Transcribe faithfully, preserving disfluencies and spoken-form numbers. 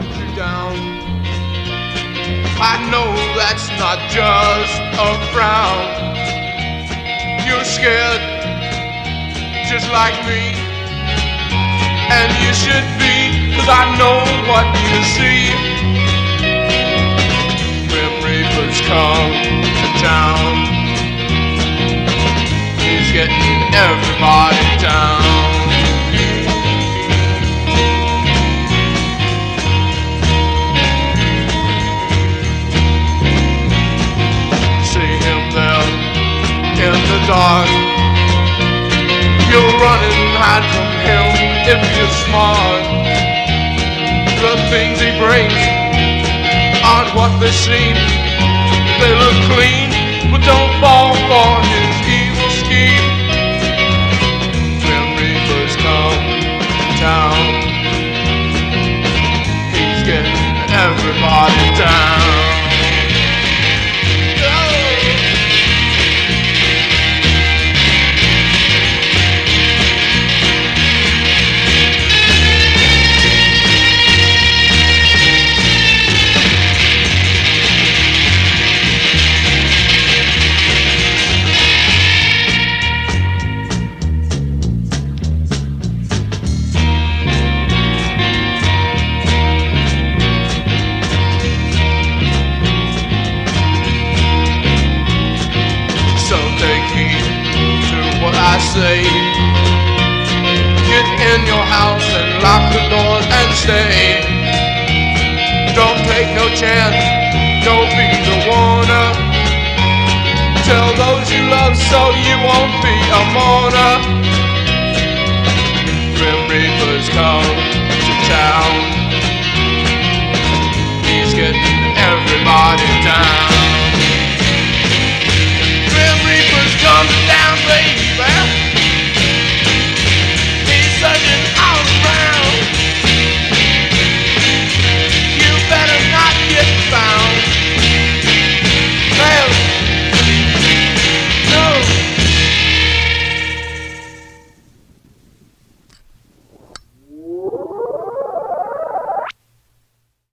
hunt you down. I know that's not just a frown. You're scared, just like me, and you should be, 'cause I know what you see. Grim Reaper's come to town. He's getting everybody down. In the dark, you'll run and hide from him if you're smart. The things he brings aren't what they seem. They look clean, but don't fall for his evil scheme. Grim Reaper's come to town. He's getting everybody down. I say, get in your house and lock the doors and stay. Don't take no chance, don't be the warner. Tell those you love so you won't be a mourner. Grim Reaper's come to town.